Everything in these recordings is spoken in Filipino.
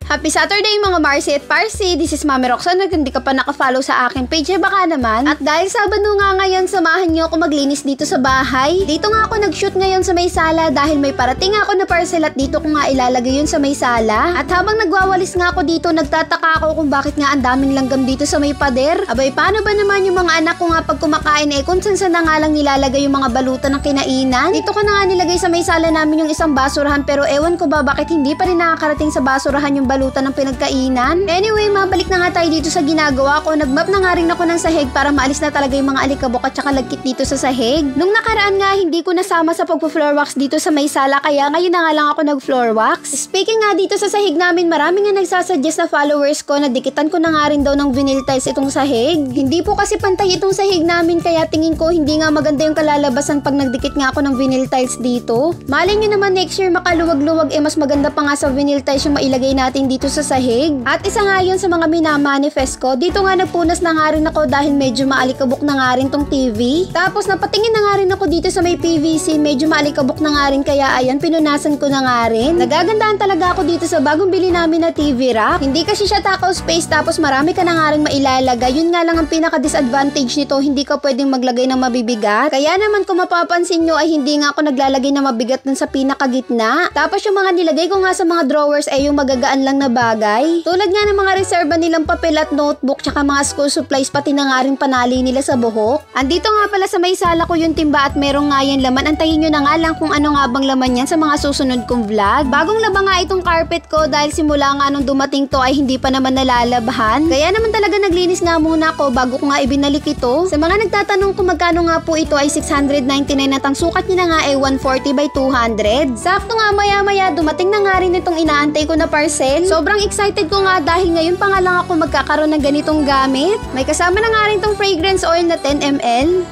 Happy Saturday mga Marcy at Parsi! This is Mami Roxanne. At hindi ka pa nakafollow sa aking page, baka naman. At dahil Sabado nga ngayon, samahan niyo ako maglinis dito sa bahay. Dito nga ako nag-shoot ngayon sa may sala dahil may parating ako na parcel at dito ko nga ilalagay yun sa may sala. At habang nagwawalis nga ako dito, nagtataka ako kung bakit nga ang daming langgam dito sa may pader. Abay, paano ba naman yung mga anak ko nga pag kumakain kung saan na nga lang nilalagay yung mga balutan ng kinainan? Dito ko na nga nilagay sa may sala namin yung isang basurahan pero ewan ko ba bakit hindi pa rin nakakarating sa basurahan yung balutan ng pinagkainan. Anyway, mabalik na nga tayo dito sa ginagawa ko. Nagmap na nga rin ako ng sahig para maalis na talaga yung mga alikabok at saka lagkit dito sa sahig. Nung nakaraan nga, hindi ko nasama sa pagpo-floor wax dito sa may sala kaya ngayon na nga lang ako nag-floor wax. Speaking nga dito sa sahig namin, marami nga nagsasuggest na followers ko na dikitan ko na nga rin daw ng vinyl tiles itong sahig. Hindi po kasi pantay itong sahig namin kaya tingin ko hindi nga maganda yung kalalabasan pag nagdikit nga ako ng vinyl tiles dito. Malay nyo naman next year makaluwag-luwag mas maganda pa nga sa vinyl tiles yung mailagay natin dito sa sahig. At isa nga yun sa mga minamanifest ko. Dito nga nagpunas na nga rin ako dahil medyo maalikabok na nga rin tong TV. Tapos napatingin na nga rin ako dito sa may PVC. Medyo maalikabok na nga rin kaya ayan pinunasan ko na nga rin. Nagagandahan talaga ako dito sa bagong bili namin na TV rack. Hindi kasi siya takaw space tapos marami ka na nga rin mailalagay. Yun nga lang ang pinaka-disadvantage nito. Hindi ka pwedeng maglagay ng mabibigat. Kaya naman kung mapapansin nyo ay hindi nga ako naglalagay ng mabigat dun sa pinakagitna. Tapos yung mga nilagay ko nga sa mga drawers ay yung magagaan lang na bagay. Tulad nga ng mga reserva nilang papel at notebook tsaka mga school supplies pati na nga rin panali nila sa buhok. Andito nga pala sa may sala ko yung timba at merong nga yan laman. Antayin nyo na nga lang kung ano nga bang laman yan sa mga susunod kong vlog. Bagong laba nga itong carpet ko dahil simula nga nung dumating to ay hindi pa naman nalalabhan. Kaya naman talaga naglinis nga muna ako bago ko nga ibinalik ito. Sa mga nagtatanong kung magkano nga po ito ay 699 at ang sukat niya na nga ay 140 by 200. Sakto nga maya-maya dumating na nga rin itong inaantay ko na parcel. Sobrang excited ko nga dahil ngayon pa nga lang ako magkakaroon ng ganitong gamit. May kasama na nga rin tong fragrance oil na 10 ml.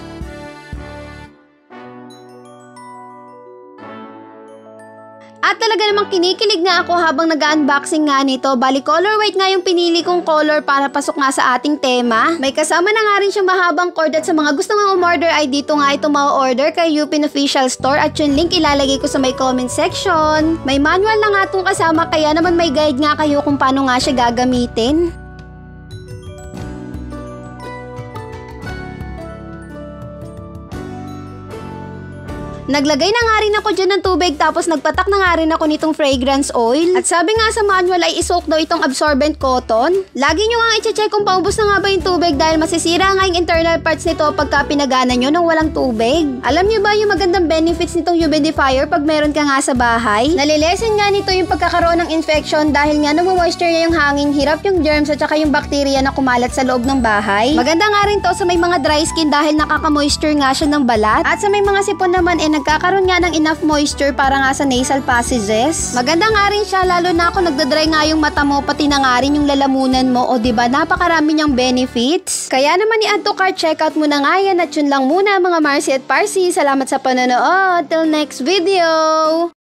At talaga namang kinikilig nga ako habang nag-unboxing nga nito. Bali color white nga yung pinili kong color para pasok nga sa ating tema. May kasama na nga rin siyang mahabang cord at sa mga gusto nga umorder ay dito nga ito ma-order kay Upin Official Store at yung link ilalagay ko sa may comment section. May manual na nga itong kasama kaya naman may guide nga kayo kung paano nga siya gagamitin. Naglagay na nga rin ako dyan ng tubig tapos nagpatak na nga rin ako nitong fragrance oil. At sabi nga sa manual ay isoak daw itong absorbent cotton. Lagi nyo nga i-check kung paubos na nga ba yung tubig dahil masisira nga yung internal parts nito pagka pinagana nyo nang walang tubig. Alam nyo ba yung magandang benefits nitong humidifier pag meron ka nga sa bahay? Nalilesen nga nito yung pagkakaroon ng infection dahil nga moisture niya yung hangin, hirap yung germs at saka yung bacteria na kumalat sa loob ng bahay. Maganda nga rin to sa may mga dry skin dahil nakaka-moisture nga siya ng balat. At sa may mga sipon naman nagkakaroon nga ng enough moisture para nga sa nasal passages. Maganda nga rin siya lalo na kung nagdadry nga yung mata mo pati na nga rin yung lalamunan mo o diba napakarami niyang benefits. Kaya naman i-add to cart, check out mo na nga yan at yun lang muna mga Marcy at Parsi. Salamat sa panonood. Till next video!